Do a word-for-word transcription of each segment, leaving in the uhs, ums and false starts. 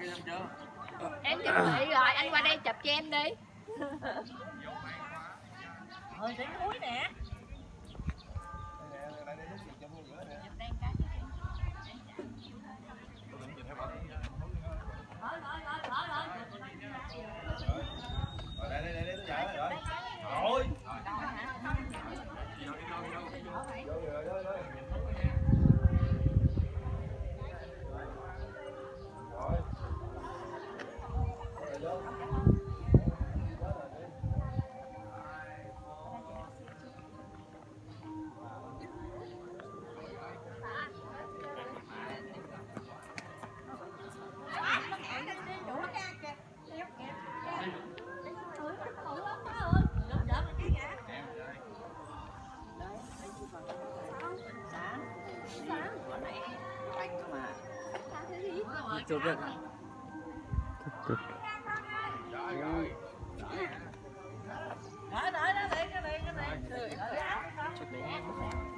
Em chuẩn bị rồi, anh qua đây chụp cho em đi. Rồi đến núi nè. Rồi đây đây đây tôi dạy rồi. Rồi. Rồi rồi rồi. Chụp được. Chụp. Đó đó đó đây cái này cái này. Chụp đi em.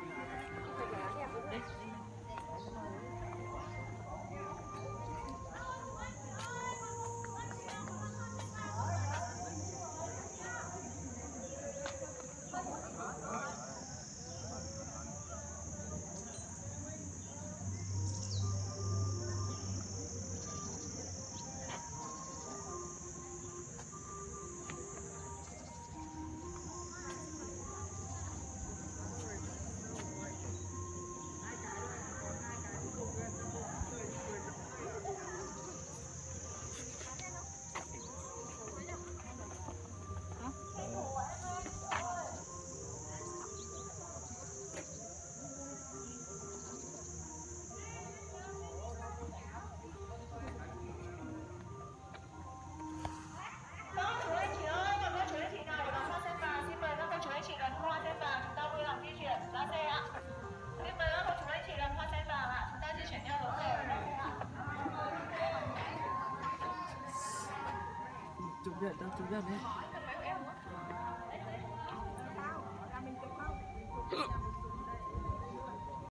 Chụp được, tao chụp được đấy.